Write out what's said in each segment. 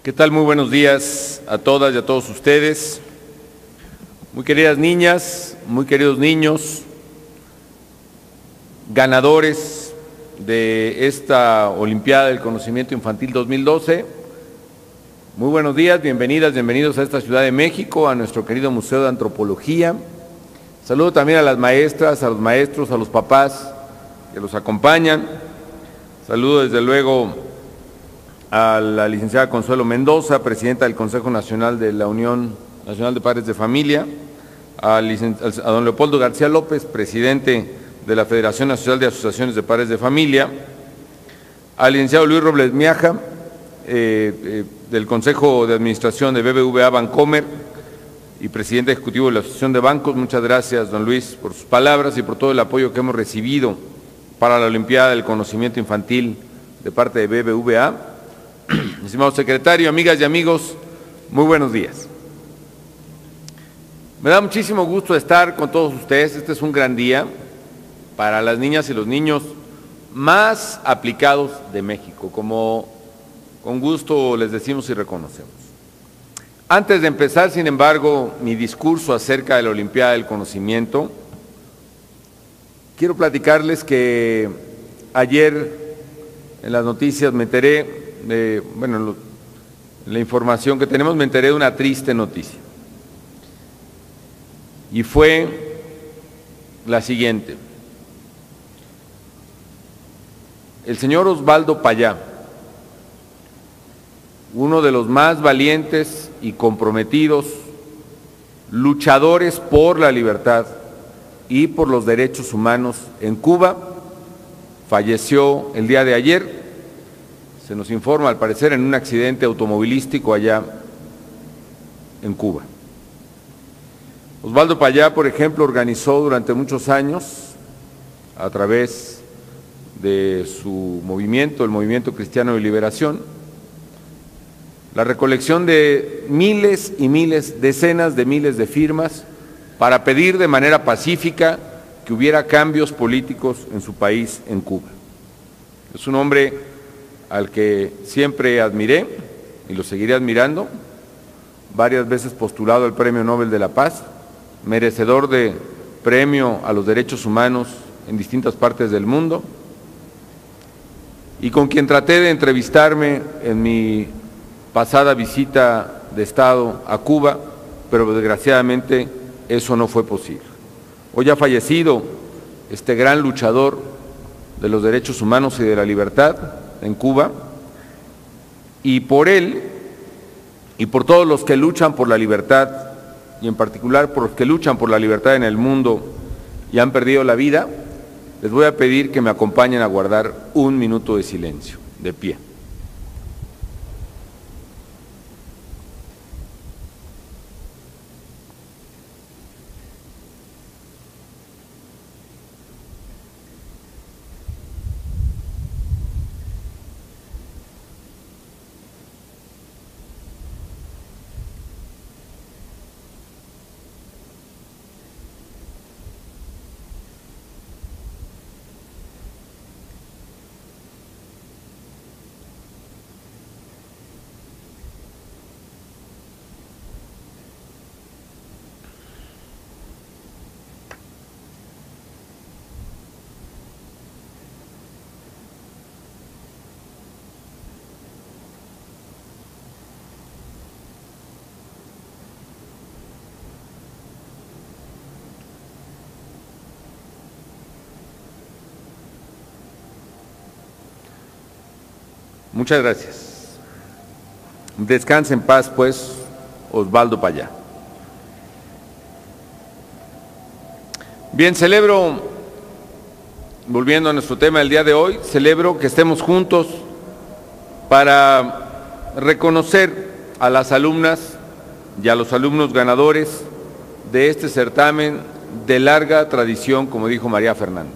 ¿Qué tal? Muy buenos días a todas y a todos ustedes. Muy queridas niñas, muy queridos niños, ganadores de esta Olimpiada del Conocimiento Infantil 2012. Muy buenos días, bienvenidas, bienvenidos a esta Ciudad de México, a nuestro querido Museo de Antropología. Saludo también a las maestras, a los maestros, a los papás que los acompañan. Saludo desde luego a la licenciada Consuelo Mendoza, presidenta del Consejo Nacional de la Unión Nacional de Padres de Familia, a don Leopoldo García López, presidente de la Federación Nacional de Asociaciones de Padres de Familia, al licenciado Luis Robles Miaja, del Consejo de Administración de BBVA Bancomer y presidente ejecutivo de la Asociación de Bancos. Muchas gracias, don Luis, por sus palabras y por todo el apoyo que hemos recibido para la Olimpiada del Conocimiento Infantil de parte de BBVA. Estimado secretario, amigas y amigos, muy buenos días. Me da muchísimo gusto estar con todos ustedes. Este es un gran día para las niñas y los niños más aplicados de México, como con gusto les decimos y reconocemos. Antes de empezar, sin embargo, mi discurso acerca de la Olimpiada del Conocimiento, quiero platicarles que ayer en las noticias me enteré, la información que tenemos, me enteré de una triste noticia. Y fue la siguiente. El señor Osvaldo Payá, uno de los más valientes y comprometidos luchadores por la libertad y por los derechos humanos en Cuba, falleció el día de ayer. Se nos informa, al parecer, en un accidente automovilístico allá en Cuba. Osvaldo Payá, por ejemplo, organizó durante muchos años, a través de su movimiento, el Movimiento Cristiano de Liberación, la recolección de miles y miles, decenas de miles de firmas para pedir de manera pacífica que hubiera cambios políticos en su país, en Cuba. Es un hombre al que siempre admiré y lo seguiré admirando, varias veces postulado al Premio Nobel de la Paz, merecedor de premio a los derechos humanos en distintas partes del mundo, y con quien traté de entrevistarme en mi pasada visita de Estado a Cuba, pero desgraciadamente eso no fue posible. Hoy ha fallecido este gran luchador de los derechos humanos y de la libertad en Cuba, y por él y por todos los que luchan por la libertad, y en particular por los que luchan por la libertad en el mundo y han perdido la vida, les voy a pedir que me acompañen a guardar un minuto de silencio, de pie. Muchas gracias. Descanse en paz, pues, Osvaldo Payá. Bien, celebro, volviendo a nuestro tema del día de hoy, celebro que estemos juntos para reconocer a las alumnas y a los alumnos ganadores de este certamen de larga tradición, como dijo María Fernanda.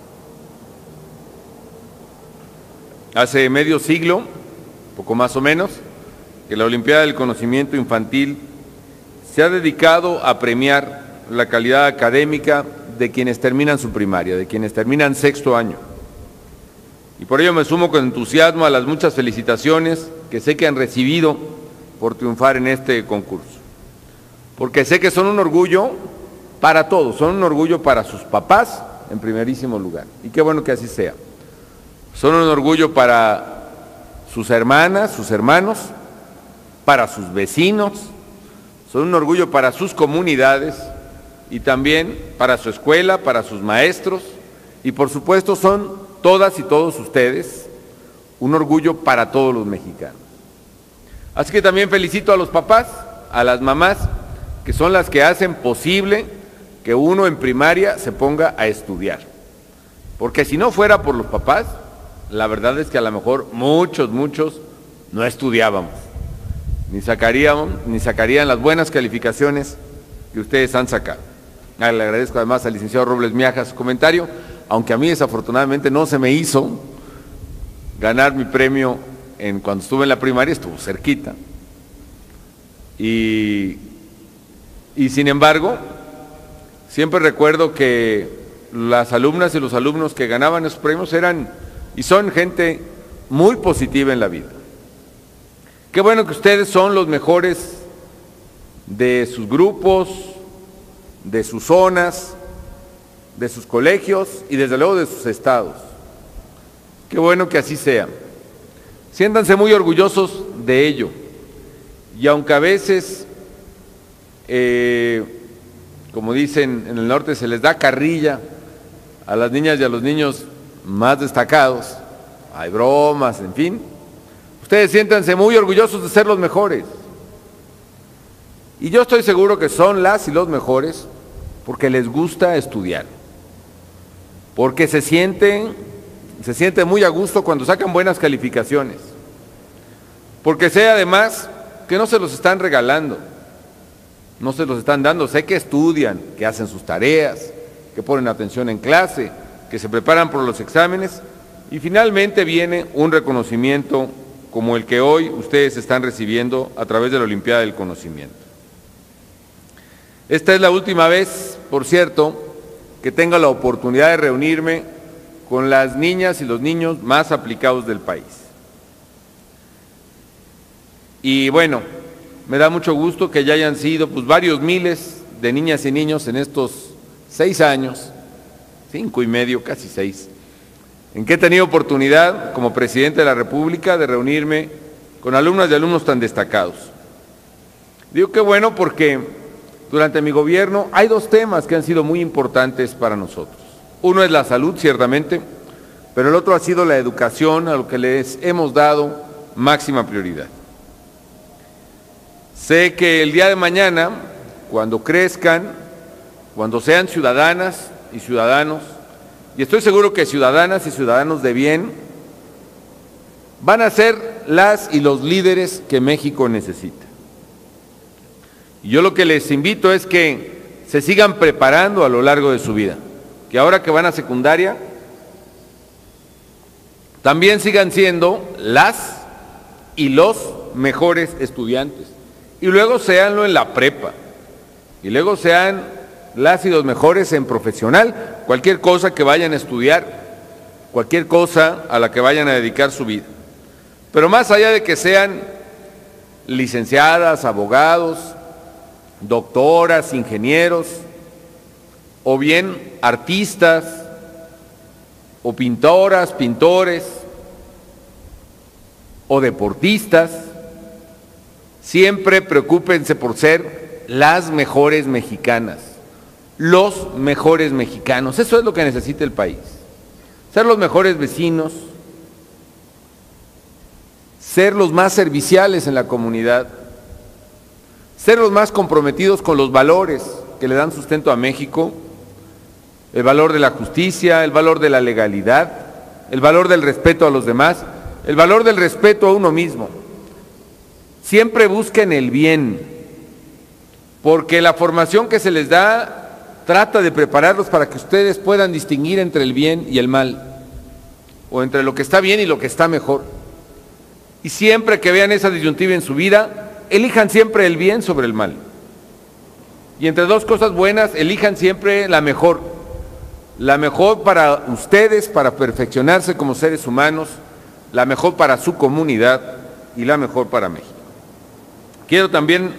Hace medio siglo, poco más o menos, que la Olimpiada del Conocimiento Infantil se ha dedicado a premiar la calidad académica de quienes terminan su primaria, de quienes terminan sexto año. Y por ello me sumo con entusiasmo a las muchas felicitaciones que sé que han recibido por triunfar en este concurso, porque sé que son un orgullo para todos, son un orgullo para sus papás en primerísimo lugar, y qué bueno que así sea. Son un orgullo para sus hermanas, sus hermanos, para sus vecinos, son un orgullo para sus comunidades y también para su escuela, para sus maestros, y por supuesto son todas y todos ustedes un orgullo para todos los mexicanos. Así que también felicito a los papás, a las mamás, que son las que hacen posible que uno en primaria se ponga a estudiar. Porque si no fuera por los papás, la verdad es que a lo mejor muchos no estudiábamos, ni sacarían las buenas calificaciones que ustedes han sacado. Le agradezco además al licenciado Robles Miajas su comentario, aunque a mí desafortunadamente no se me hizo ganar mi premio cuando estuve en la primaria, estuvo cerquita. Y sin embargo, siempre recuerdo que las alumnas y los alumnos que ganaban esos premios eran y son gente muy positiva en la vida. Qué bueno que ustedes son los mejores de sus grupos, de sus zonas, de sus colegios y desde luego de sus estados. Qué bueno que así sea. Siéntanse muy orgullosos de ello. Y aunque a veces, como dicen en el norte, se les da carrilla a las niñas y a los niños más destacados, hay bromas, en fin, ustedes siéntanse muy orgullosos de ser los mejores. Y yo estoy seguro que son las y los mejores porque les gusta estudiar, porque se sienten muy a gusto cuando sacan buenas calificaciones, porque sé además que no se los están regalando, no se los están dando, sé que estudian, que hacen sus tareas, que ponen atención en clase, que se preparan por los exámenes y finalmente viene un reconocimiento como el que hoy ustedes están recibiendo a través de la Olimpiada del Conocimiento. Esta es la última vez, por cierto, que tengo la oportunidad de reunirme con las niñas y los niños más aplicados del país. Y bueno, me da mucho gusto que ya hayan sido pues varios miles de niñas y niños en estos 6 años, 5 y medio, casi 6, en que he tenido oportunidad como presidente de la República de reunirme con alumnas y alumnos tan destacados. Digo que bueno porque durante mi gobierno hay 2 temas que han sido muy importantes para nosotros. Uno es la salud, ciertamente, pero el otro ha sido la educación, a lo que les hemos dado máxima prioridad. Sé que el día de mañana, cuando crezcan, cuando sean ciudadanas y ciudadanos, y estoy seguro que ciudadanas y ciudadanos de bien, van a ser las y los líderes que México necesita. Y yo lo que les invito es que se sigan preparando a lo largo de su vida, que ahora que van a secundaria, también sigan siendo las y los mejores estudiantes, y luego seanlo en la prepa, y luego sean las y los mejores en profesional, cualquier cosa que vayan a estudiar, cualquier cosa a la que vayan a dedicar su vida. Pero más allá de que sean licenciadas, abogados, doctoras, ingenieros, o bien artistas, o pintoras, pintores, o deportistas, siempre preocúpense por ser las mejores mexicanas, los mejores mexicanos. Eso es lo que necesita el país. Ser los mejores vecinos, ser los más serviciales en la comunidad, ser los más comprometidos con los valores que le dan sustento a México, el valor de la justicia, el valor de la legalidad, el valor del respeto a los demás, el valor del respeto a uno mismo. Siempre busquen el bien, porque la formación que se les da trata de prepararlos para que ustedes puedan distinguir entre el bien y el mal, o entre lo que está bien y lo que está mejor. Y siempre que vean esa disyuntiva en su vida, elijan siempre el bien sobre el mal. Y entre 2 cosas buenas, elijan siempre la mejor para ustedes, para perfeccionarse como seres humanos, la mejor para su comunidad y la mejor para México. Quiero también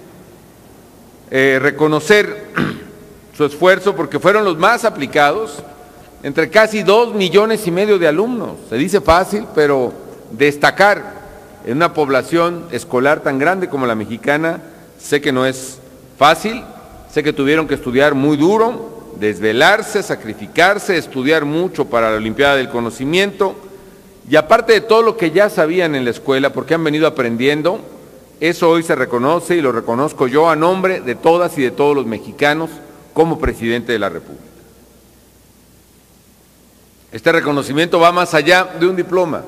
reconocer su esfuerzo porque fueron los más aplicados entre casi 2,5 millones de alumnos. Se dice fácil, pero destacar en una población escolar tan grande como la mexicana, sé que no es fácil, sé que tuvieron que estudiar muy duro, desvelarse, sacrificarse, estudiar mucho para la Olimpiada del Conocimiento, y aparte de todo lo que ya sabían en la escuela, porque han venido aprendiendo, eso hoy se reconoce y lo reconozco yo a nombre de todas y de todos los mexicanos como presidente de la República. Este reconocimiento va más allá de un diploma,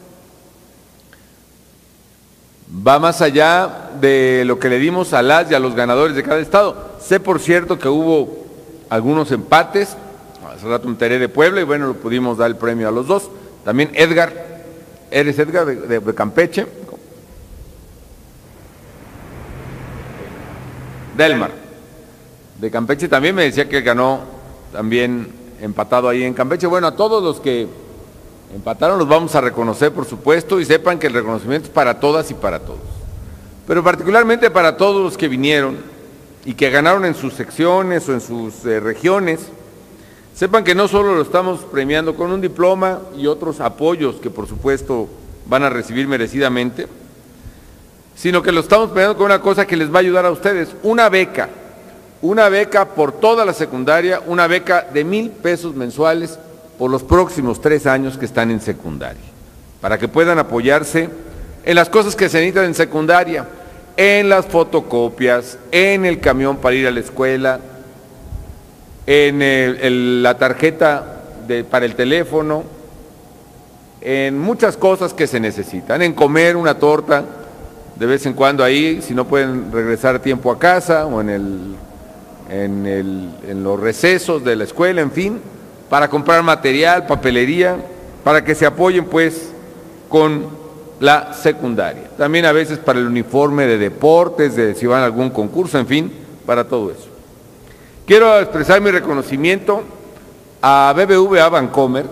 va más allá de lo que le dimos a las y a los ganadores de cada estado. Sé, por cierto, que hubo algunos empates, hace rato me enteré de Puebla y bueno, lo pudimos dar el premio a los dos. También Edgar, ¿eres Edgar de Campeche? Delmar, de Campeche también me decía que ganó también empatado ahí en Campeche. Bueno, a todos los que empataron los vamos a reconocer, por supuesto, y sepan que el reconocimiento es para todas y para todos. Pero particularmente para todos los que vinieron y que ganaron en sus secciones o en sus regiones, sepan que no solo lo estamos premiando con un diploma y otros apoyos que por supuesto van a recibir merecidamente, sino que lo estamos premiando con una cosa que les va a ayudar a ustedes, una beca por toda la secundaria, una beca de 1,000 pesos mensuales por los próximos 3 años que están en secundaria, para que puedan apoyarse en las cosas que se necesitan en secundaria, en las fotocopias, en el camión para ir a la escuela, en la tarjeta para el teléfono, en muchas cosas que se necesitan, en comer una torta de vez en cuando ahí, si no pueden regresar a tiempo a casa, o en los recesos de la escuela, en fin, para comprar material, papelería, para que se apoyen pues con la secundaria. También a veces para el uniforme de deportes, de si van a algún concurso, en fin, para todo eso. Quiero expresar mi reconocimiento a BBVA Bancomer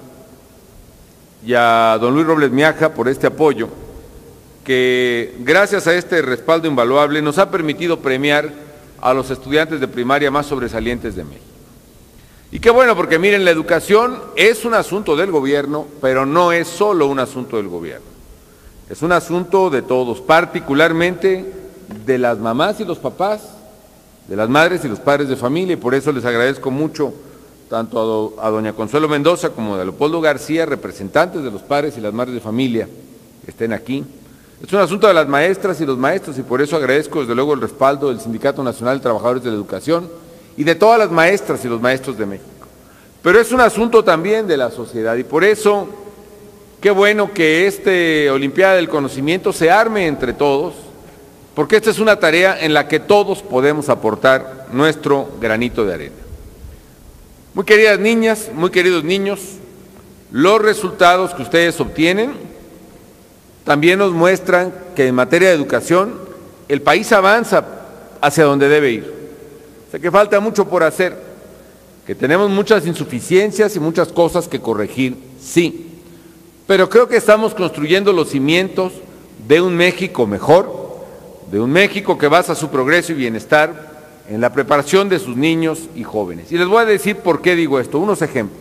y a don Luis Robles Miaja por este apoyo, que gracias a este respaldo invaluable nos ha permitido premiar a los estudiantes de primaria más sobresalientes de México. Y qué bueno, porque miren, la educación es un asunto del gobierno, pero no es solo un asunto del gobierno. Es un asunto de todos, particularmente de las mamás y los papás, de las madres y los padres de familia, y por eso les agradezco mucho tanto a doña Consuelo Mendoza como a Leopoldo García, representantes de los padres y las madres de familia que estén aquí. Es un asunto de las maestras y los maestros, y por eso agradezco desde luego el respaldo del Sindicato Nacional de Trabajadores de la Educación y de todas las maestras y los maestros de México. Pero es un asunto también de la sociedad, y por eso qué bueno que esta Olimpiada del Conocimiento se arme entre todos, porque esta es una tarea en la que todos podemos aportar nuestro granito de arena. Muy queridas niñas, muy queridos niños, los resultados que ustedes obtienen también nos muestran que en materia de educación el país avanza hacia donde debe ir. Sé que falta mucho por hacer, que tenemos muchas insuficiencias y muchas cosas que corregir, sí, pero creo que estamos construyendo los cimientos de un México mejor, de un México que basa su progreso y bienestar en la preparación de sus niños y jóvenes. Y les voy a decir por qué digo esto, unos ejemplos.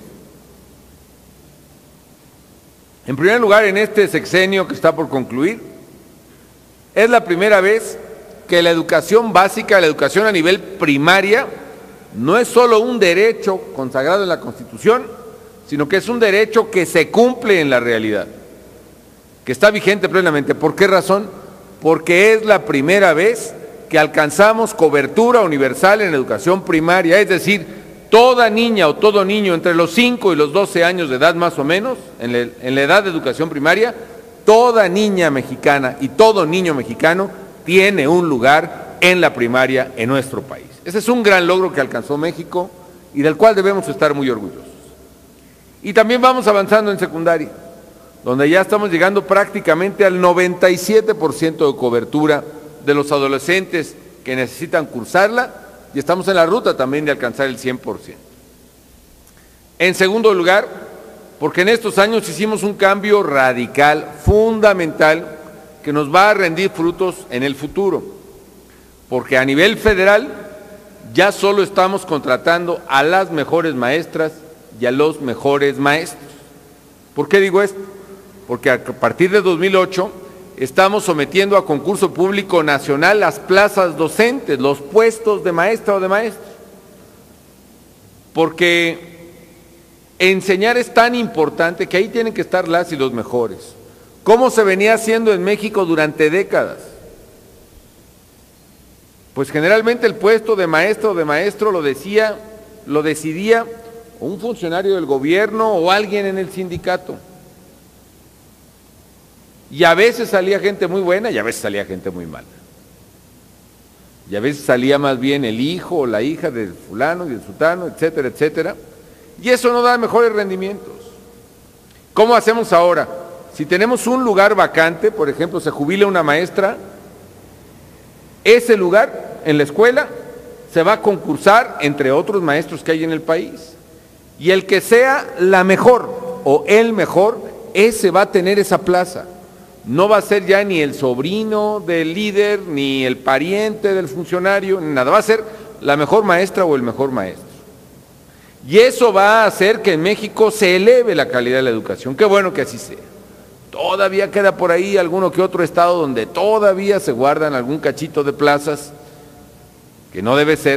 En primer lugar, en este sexenio que está por concluir, es la primera vez que la educación básica, la educación a nivel primaria, no es solo un derecho consagrado en la Constitución, sino que es un derecho que se cumple en la realidad, que está vigente plenamente. ¿Por qué razón? Porque es la primera vez que alcanzamos cobertura universal en educación primaria, es decir, toda niña o todo niño entre los 5 y los 12 años de edad más o menos, en la edad de educación primaria, toda niña mexicana y todo niño mexicano tiene un lugar en la primaria en nuestro país. Ese es un gran logro que alcanzó México y del cual debemos estar muy orgullosos. Y también vamos avanzando en secundaria, donde ya estamos llegando prácticamente al 97% de cobertura de los adolescentes que necesitan cursarla, y estamos en la ruta también de alcanzar el 100%. En segundo lugar, porque en estos años hicimos un cambio radical, fundamental, que nos va a rendir frutos en el futuro, porque a nivel federal ya solo estamos contratando a las mejores maestras y a los mejores maestros. ¿Por qué digo esto? Porque a partir de 2008 estamos sometiendo a concurso público nacional las plazas docentes, los puestos de maestra o de maestro, porque enseñar es tan importante que ahí tienen que estar las y los mejores. ¿Cómo se venía haciendo en México durante décadas? Pues generalmente el puesto de maestro o de maestro lo decidía un funcionario del gobierno o alguien en el sindicato. Y a veces salía gente muy buena y a veces salía gente muy mala. Y a veces salía más bien el hijo o la hija del fulano y del sutano, etcétera, etcétera. Y eso no da mejores rendimientos. ¿Cómo hacemos ahora? Si tenemos un lugar vacante, por ejemplo, se jubila una maestra, ese lugar en la escuela se va a concursar entre otros maestros que hay en el país. Y el que sea la mejor o el mejor, ese va a tener esa plaza. No va a ser ya ni el sobrino del líder, ni el pariente del funcionario, ni nada. Va a ser la mejor maestra o el mejor maestro. Y eso va a hacer que en México se eleve la calidad de la educación. Qué bueno que así sea. Todavía queda por ahí alguno que otro estado donde todavía se guardan algún cachito de plazas que no debe ser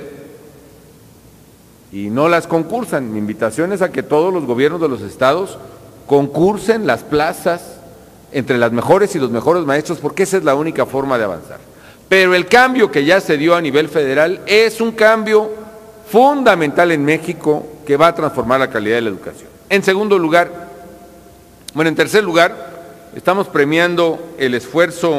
y no las concursan. Mi invitación es a que todos los gobiernos de los estados concursen las plazas entre las mejores y los mejores maestros, porque esa es la única forma de avanzar. Pero el cambio que ya se dio a nivel federal es un cambio fundamental en México que va a transformar la calidad de la educación. En tercer lugar, estamos premiando el esfuerzo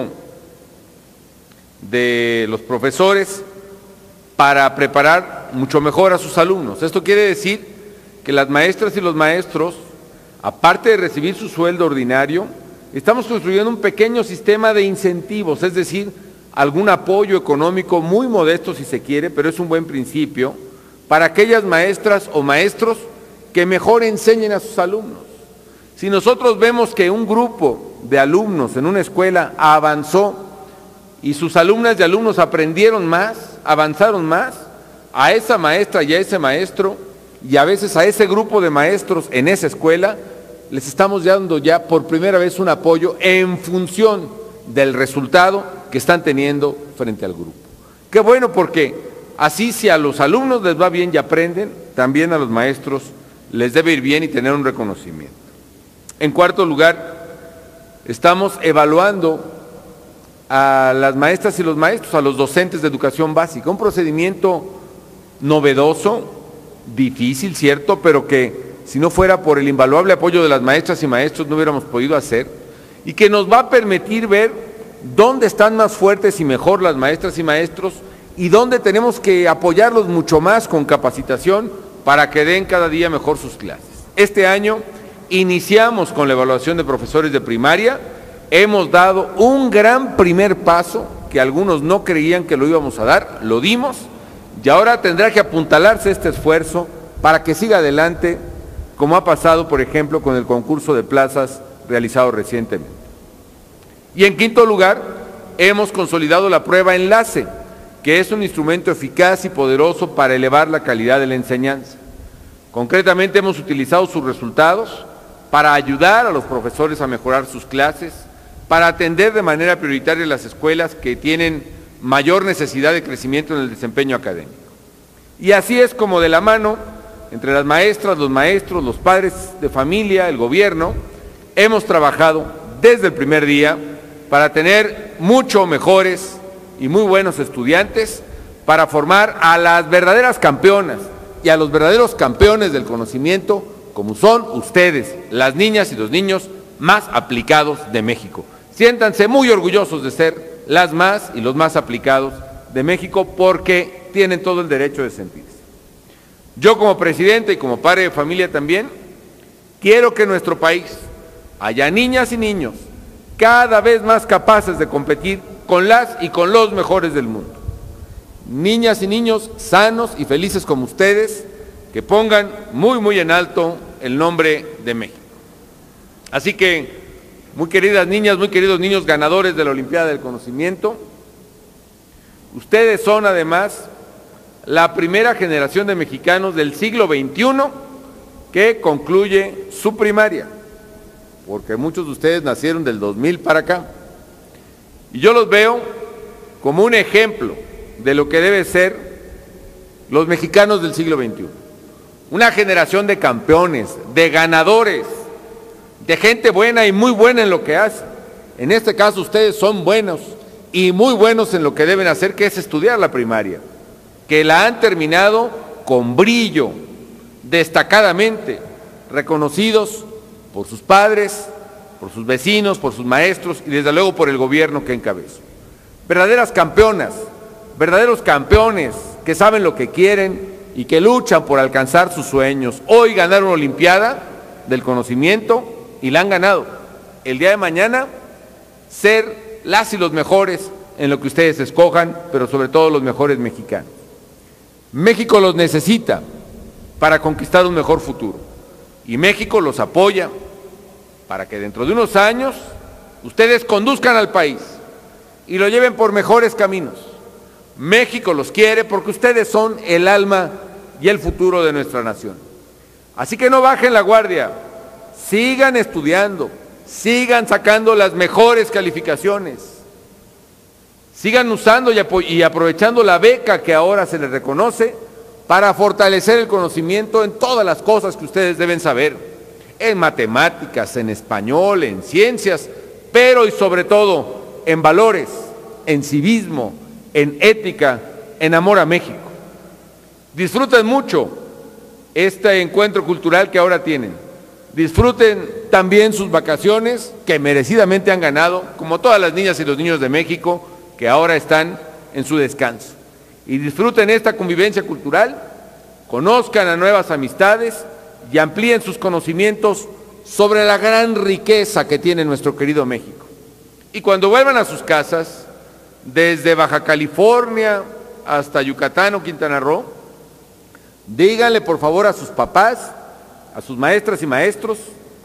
de los profesores para preparar mucho mejor a sus alumnos. Esto quiere decir que las maestras y los maestros, aparte de recibir su sueldo ordinario, estamos construyendo un pequeño sistema de incentivos, es decir, algún apoyo económico muy modesto si se quiere, pero es un buen principio, para aquellas maestras o maestros que mejor enseñen a sus alumnos. Si nosotros vemos que un grupo de alumnos en una escuela avanzó y sus alumnas y alumnos aprendieron más, avanzaron más, a esa maestra y a ese maestro, y a veces a ese grupo de maestros en esa escuela, les estamos dando ya por primera vez un apoyo en función del resultado que están teniendo frente al grupo. Qué bueno, porque así si a los alumnos les va bien y aprenden, también a los maestros les debe ir bien y tener un reconocimiento. En cuarto lugar, estamos evaluando a las maestras y los maestros, a los docentes de educación básica, un procedimiento novedoso, difícil, cierto, pero que si no fuera por el invaluable apoyo de las maestras y maestros no hubiéramos podido hacer, y que nos va a permitir ver dónde están más fuertes y mejor las maestras y maestros y dónde tenemos que apoyarlos mucho más con capacitación para que den cada día mejor sus clases. Este año iniciamos con la evaluación de profesores de primaria, hemos dado un gran primer paso que algunos no creían que lo íbamos a dar, lo dimos, y ahora tendrá que apuntalarse este esfuerzo para que siga adelante, como ha pasado, por ejemplo, con el concurso de plazas realizado recientemente. Y en quinto lugar, hemos consolidado la prueba enlace, que es un instrumento eficaz y poderoso para elevar la calidad de la enseñanza. Concretamente, hemos utilizado sus resultados para ayudar a los profesores a mejorar sus clases, para atender de manera prioritaria las escuelas que tienen mayor necesidad de crecimiento en el desempeño académico. Y así es como de la mano, entre las maestras, los maestros, los padres de familia, el gobierno, hemos trabajado desde el primer día para tener mucho mejores y muy buenos estudiantes, para formar a las verdaderas campeonas y a los verdaderos campeones del conocimiento, como son ustedes, las niñas y los niños más aplicados de México. Siéntanse muy orgullosos de ser las más y los más aplicados de México, porque tienen todo el derecho de sentirse. Yo, como presidente y como padre de familia también, quiero que en nuestro país haya niñas y niños cada vez más capaces de competir con las y con los mejores del mundo. Niñas y niños sanos y felices como ustedes, que pongan muy, muy en alto el nombre de México. Así que muy queridas niñas, muy queridos niños ganadores de la Olimpiada del Conocimiento, ustedes son además la primera generación de mexicanos del siglo XXI que concluye su primaria, porque muchos de ustedes nacieron del 2000 para acá. Y yo los veo como un ejemplo de lo que debe ser los mexicanos del siglo XXI. Una generación de campeones, de ganadores, de gente buena y muy buena en lo que hace. En este caso ustedes son buenos y muy buenos en lo que deben hacer, que es estudiar la primaria, que la han terminado con brillo, destacadamente, reconocidos por sus padres, por sus vecinos, por sus maestros y desde luego por el gobierno que encabezo. Verdaderas campeonas, verdaderos campeones que saben lo que quieren y que luchan por alcanzar sus sueños. Hoy ganaron una Olimpiada del Conocimiento y la han ganado. El día de mañana, ser las y los mejores en lo que ustedes escojan, pero sobre todo los mejores mexicanos. México los necesita para conquistar un mejor futuro y México los apoya para que dentro de unos años ustedes conduzcan al país y lo lleven por mejores caminos. México los quiere porque ustedes son el alma y el futuro de nuestra nación. Así que no bajen la guardia, sigan estudiando, sigan sacando las mejores calificaciones, sigan usando y aprovechando la beca que ahora se les reconoce para fortalecer el conocimiento en todas las cosas que ustedes deben saber, en matemáticas, en español, en ciencias, pero y sobre todo en valores, en civismo, en ética, en amor a México. Disfruten mucho este encuentro cultural que ahora tienen. Disfruten también sus vacaciones, que merecidamente han ganado, como todas las niñas y los niños de México, que ahora están en su descanso. Y disfruten esta convivencia cultural, conozcan a nuevas amistades y amplíen sus conocimientos sobre la gran riqueza que tiene nuestro querido México. Y cuando vuelvan a sus casas, desde Baja California hasta Yucatán o Quintana Roo, díganle por favor a sus papás, a sus maestras y maestros,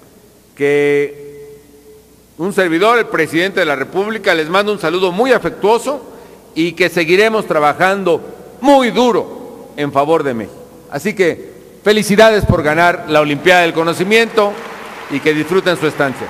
que un servidor, el presidente de la República, les manda un saludo muy afectuoso y que seguiremos trabajando muy duro en favor de México. Así que felicidades por ganar la Olimpiada del Conocimiento y que disfruten su estancia.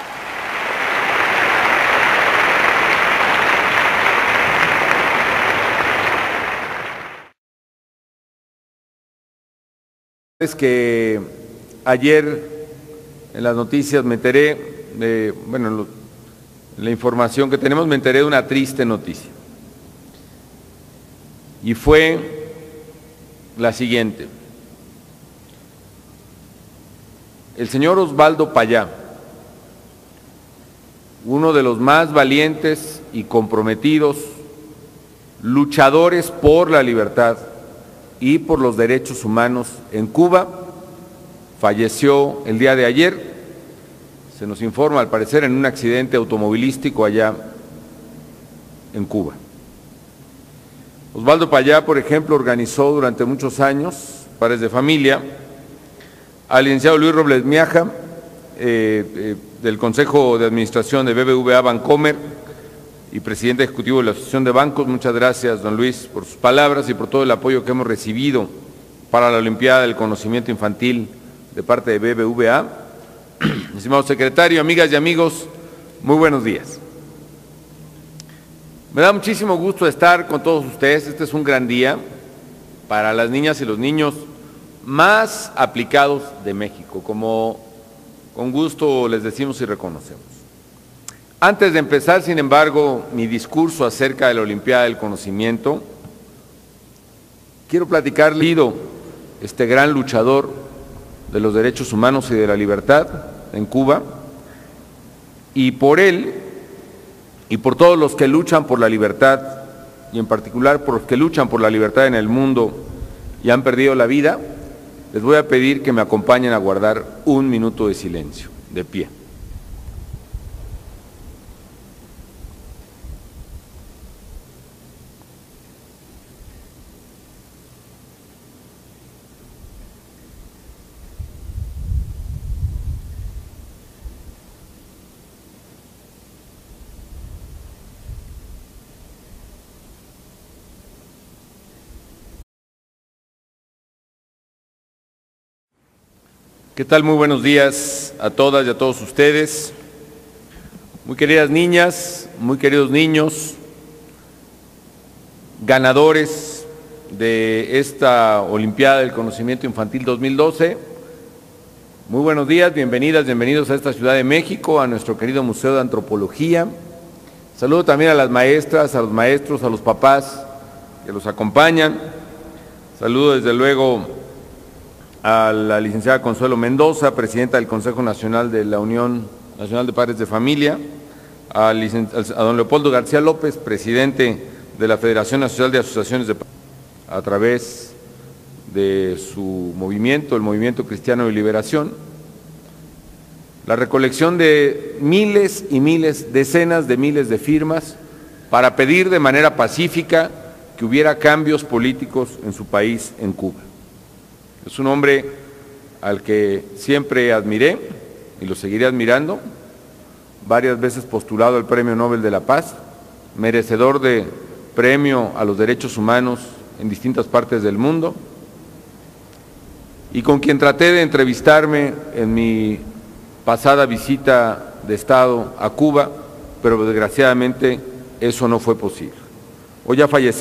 Es que ayer en las noticias me enteré, la información que tenemos, me enteré de una triste noticia. Y fue la siguiente. El señor Osvaldo Payá, uno de los más valientes y comprometidos luchadores por la libertad y por los derechos humanos en Cuba, falleció el día de ayer, se nos informa al parecer en un accidente automovilístico allá en Cuba. Osvaldo Payá, por ejemplo, organizó durante muchos años, Padres de Familia, al licenciado Luis Robles Miaja, del Consejo de Administración de BBVA Bancomer y presidente ejecutivo de la Asociación de Bancos. Muchas gracias, don Luis, por sus palabras y por todo el apoyo que hemos recibido para la Olimpiada del Conocimiento Infantil de parte de BBVA. Estimado secretario, amigas y amigos, muy buenos días. Me da muchísimo gusto estar con todos ustedes. Este es un gran día para las niñas y los niños más aplicados de México, como con gusto les decimos y reconocemos. Antes de empezar, sin embargo, mi discurso acerca de la Olimpiada del Conocimiento, quiero platicarles de este gran luchador de los derechos humanos y de la libertad en Cuba, y por él y por todos los que luchan por la libertad, y en particular por los que luchan por la libertad en el mundo y han perdido la vida, les voy a pedir que me acompañen a guardar un minuto de silencio, de pie. ¿Qué tal? Muy buenos días a todas y a todos ustedes. Muy queridas niñas, muy queridos niños, ganadores de esta Olimpiada del Conocimiento Infantil 2012. Muy buenos días, bienvenidas, bienvenidos a esta Ciudad de México, a nuestro querido Museo de Antropología. Saludo también a las maestras, a los maestros, a los papás que los acompañan. Saludo desde luego a la licenciada Consuelo Mendoza, presidenta del Consejo Nacional de la Unión Nacional de Padres de Familia, a don Leopoldo García López, presidente de la Federación Nacional de Asociaciones de Padres, a través de su movimiento, el Movimiento Cristiano de Liberación, la recolección de miles y miles, decenas de miles de firmas para pedir de manera pacífica que hubiera cambios políticos en su país, en Cuba. Es un hombre al que siempre admiré y lo seguiré admirando, varias veces postulado al Premio Nobel de la Paz, merecedor de premio a los derechos humanos en distintas partes del mundo, y con quien traté de entrevistarme en mi pasada visita de Estado a Cuba, pero desgraciadamente eso no fue posible. Hoy ya falleció.